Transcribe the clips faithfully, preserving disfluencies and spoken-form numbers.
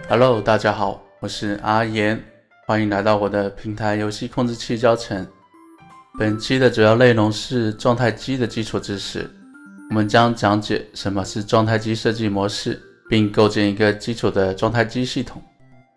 Hello， 大家好，我是阿言，欢迎来到我的平台游戏控制器教程。本期的主要内容是状态机的基础知识，我们将讲解什么是状态机设计模式，并构建一个基础的状态机系统。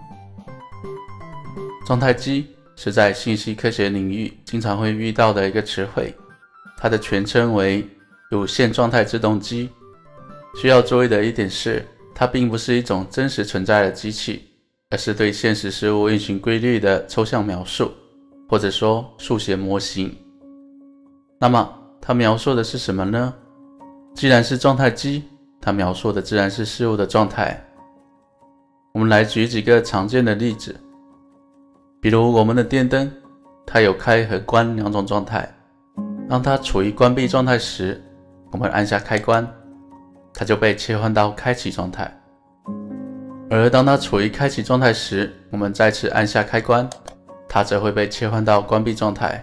状态机是在信息科学领域经常会遇到的一个词汇，它的全称为有限状态制动机。需要注意的一点是，它并不是一种真实存在的机器，而是对现实事物运行规律的抽象描述，或者说数学模型。那么它描述的是什么呢？既然是状态机，它描述的自然是事物的状态。我们来举几个常见的例子，比如我们的电灯，它有开和关两种状态。当它处于关闭状态时，我们按下开关，它就被切换到开启状态。而当它处于开启状态时，我们再次按下开关，它则会被切换到关闭状态。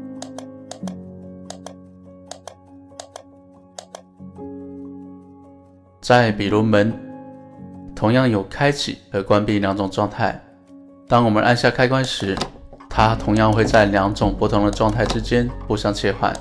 再比如门，同样有开启和关闭两种状态。当我们按下开关时，它同样会在两种不同的状态之间互相切换。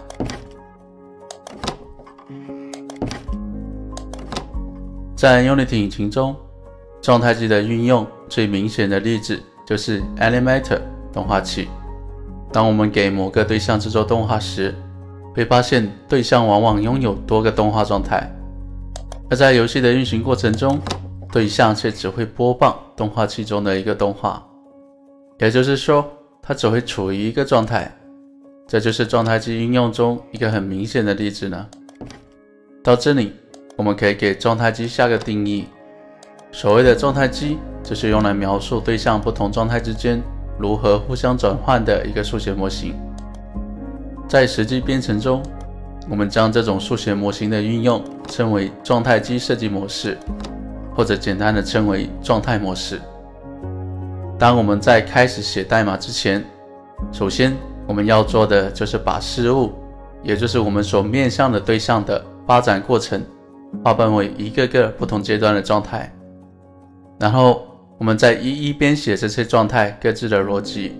在 Unity 引擎中，状态机的运用最明显的例子就是 Animator 动画器。当我们给某个对象制作动画时，会发现对象往往拥有多个动画状态，而在游戏的运行过程中，对象却只会播放动画器中的一个动画，也就是说，它只会处于一个状态。这就是状态机运用中一个很明显的例子呢。到这里，我们可以给状态机下个定义。所谓的状态机，就是用来描述对象不同状态之间如何互相转换的一个数学模型。在实际编程中，我们将这种数学模型的运用称为状态机设计模式，或者简单的称为状态模式。当我们在开始写代码之前，首先我们要做的就是把事物，也就是我们所面向的对象的发展过程划分为一个个不同阶段的状态，然后我们再一一编写这些状态各自的逻辑。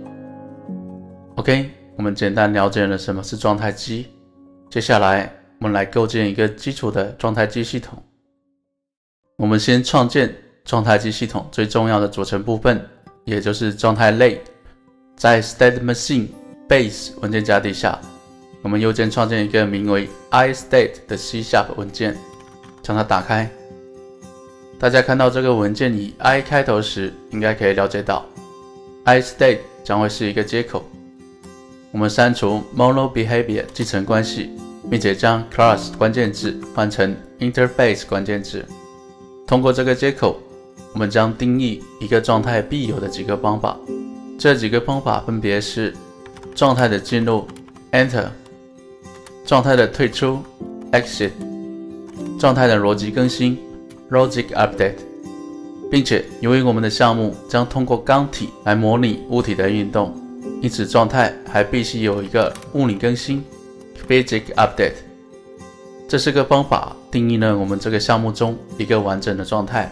OK， 我们简单了解了什么是状态机，接下来我们来构建一个基础的状态机系统。我们先创建状态机系统最重要的组成部分，也就是状态类。在 State Machine Base 文件夹底下，我们右键创建一个名为 iState 的 C Sharp 文件，将它打开。大家看到这个文件以 i 开头时，应该可以了解到 iState 将会是一个接口。我们删除 MonoBehavior 继承关系，并且将 Class 关键字换成 Interface 关键字。通过这个接口，我们将定义一个状态必有的几个方法。这几个方法分别是状态的进入 Enter， 状态的退出 Exit， 状态的逻辑更新 Logic Update， 并且由于我们的项目将通过钢体来模拟物体的运动，因此状态还必须有一个物理更新 Physics Update。 这四个方法定义了我们这个项目中一个完整的状态。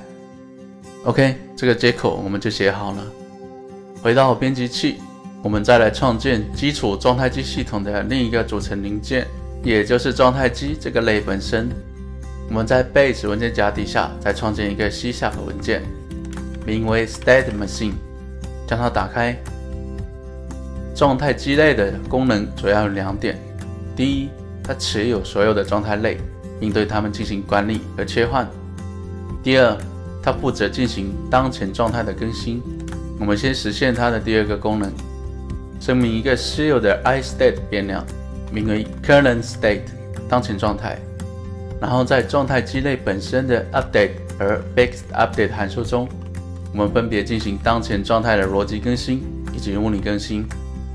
OK， 这个接口我们就写好了。回到编辑器，我们再来创建基础状态机系统的另一个组成零件，也就是状态机这个类本身。我们在 Base 文件夹底下再创建一个 C Sharp 文件，名为 State Machine， 将它打开。状态机类的功能主要有两点：第一，它持有所有的状态类，并对它们进行管理和切换；第二，它负责进行当前状态的更新。我们先实现它的第二个功能，声明一个私有的 iState 变量，名为 Current State 当前状态。然后在状态机类本身的 Update 和 Fixed Update 函数中，我们分别进行当前状态的逻辑更新以及物理更新。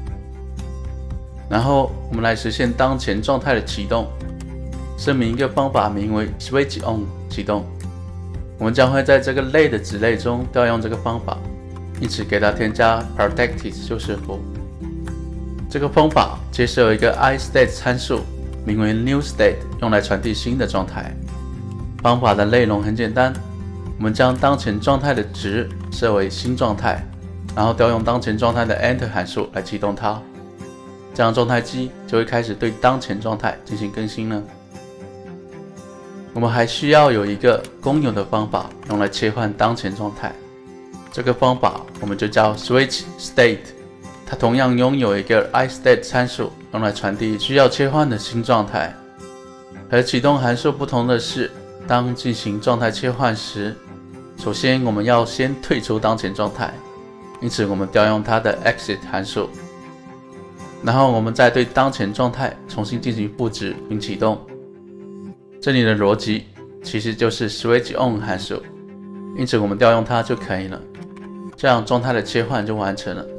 然后我们来实现当前状态的启动，声明一个方法名为 Switch On 启动。我们将会在这个类的子类中调用这个方法，因此给它添加 Protected 救世符。这个方法接受一个 iState 参数，名为 New State， 用来传递新的状态。方法的内容很简单，我们将当前状态的值设为新状态，然后调用当前状态的 Enter 函数来启动它，这样状态机就会开始对当前状态进行更新了。我们还需要有一个公有的方法用来切换当前状态，这个方法我们就叫 Switch State， 它同样拥有一个 iState 参数用来传递需要切换的新状态。和启动函数不同的是，当进行状态切换时，首先我们要先退出当前状态，因此我们调用它的 Exit 函数，然后我们再对当前状态重新进行赋值并启动。这里的逻辑其实就是 Switch On 函数，因此我们调用它就可以了，这样状态的切换就完成了。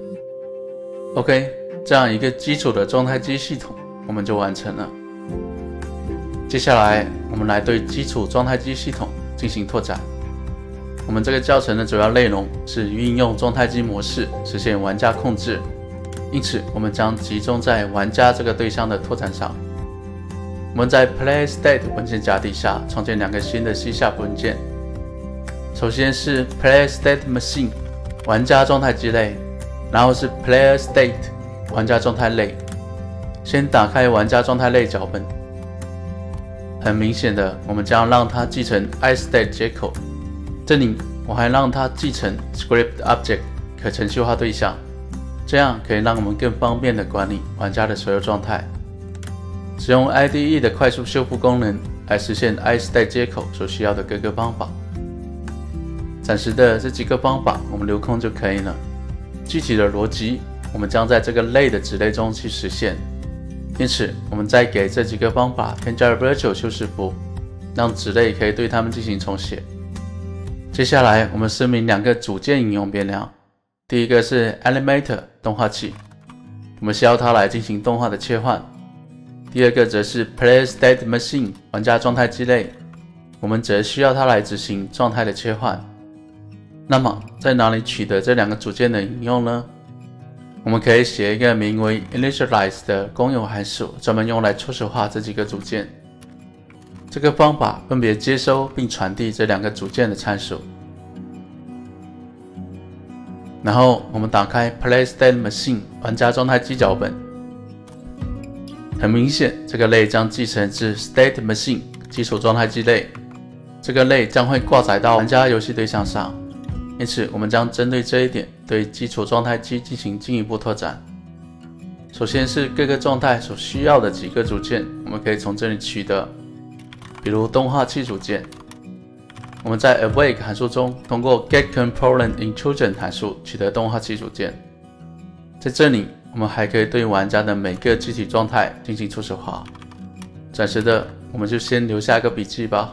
OK， 这样一个基础的状态机系统我们就完成了。接下来我们来对基础状态机系统进行拓展。我们这个教程的主要内容是运用状态机模式实现玩家控制，因此我们将集中在玩家这个对象的拓展上。我们在 PlayState 文件夹底下创建两个新的 C# 文件，首先是 PlayState Machine 玩家状态机类，然后是 PlayerState 玩家状态类。先打开玩家状态类脚本，很明显的，我们将让它继承 iState 接口。这里我还让它继承 Script Object 可程序化对象，这样可以让我们更方便的管理玩家的所有状态。使用 I D E 的快速修复功能来实现 iState 接口所需要的各个方法。暂时的这几个方法我们留空就可以了，具体的逻辑我们将在这个类的子类中去实现。因此我们再给这几个方法添加了 Virtual 修饰符，让子类可以对它们进行重写。接下来我们声明两个组件引用变量，第一个是 Animator 动画器，我们需要它来进行动画的切换。第二个则是 PlayState Machine 玩家状态机类，我们则需要它来执行状态的切换。那么在哪里取得这两个组件的引用呢？我们可以写一个名为 Initialize 的公有函数，专门用来初始化这几个组件。这个方法分别接收并传递这两个组件的参数。然后我们打开 PlayState Machine 玩家状态机脚本，很明显这个类将继承自 State Machine 基础状态机类，这个类将会挂载到玩家游戏对象上，因此我们将针对这一点对基础状态机进行进一步拓展。首先是各个状态所需要的几个组件，我们可以从这里取得，比如动画器组件。我们在 Awake 函数中通过 getComponentIntrusion 函数取得动画器组件。在这里我们还可以对玩家的每个具体状态进行初始化。暂时的我们就先留下一个笔记吧。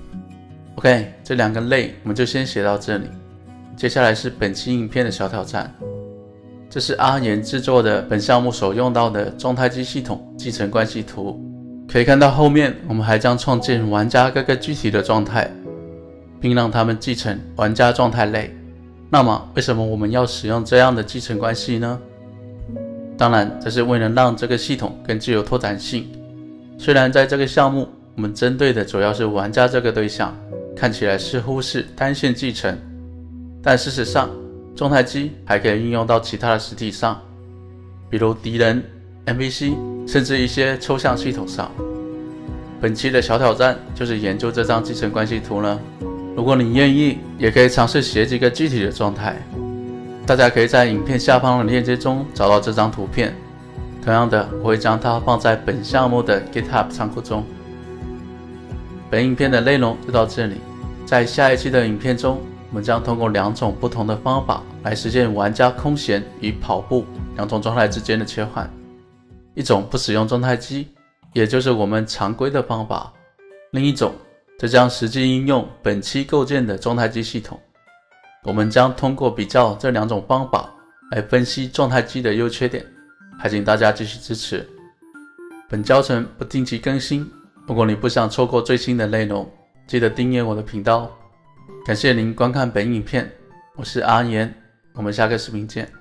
OK， 这两个类我们就先写到这里。接下来是本期影片的小挑战，这是阿言制作的本项目所用到的状态机系统继承关系图。可以看到后面我们还将创建玩家各个具体的状态，并让它们继承玩家状态类。那么为什么我们要使用这样的继承关系呢？当然这是为了让这个系统更具有拓展性。虽然在这个项目我们针对的主要是玩家这个对象，看起来似乎是单线继承，但事实上状态机还可以运用到其他的实体上，比如敌人、N P C， 甚至一些抽象系统上。本期的小挑战就是研究这张继承关系图了。如果你愿意，也可以尝试写几个具体的状态。大家可以在影片下方的链接中找到这张图片。同样的，我会将它放在本项目的 GitHub 仓库中。本影片的内容就到这里，在下一期的影片中，我们将通过两种不同的方法来实现玩家空闲与跑步两种状态之间的切换。一种不使用状态机，也就是我们常规的方法；另一种则将实际应用本期构建的状态机系统。我们将通过比较这两种方法来分析状态机的优缺点，还请大家继续支持。本教程不定期更新，如果你不想错过最新的内容，记得订阅我的频道。感谢您观看本影片，我是阿言，我们下个视频见。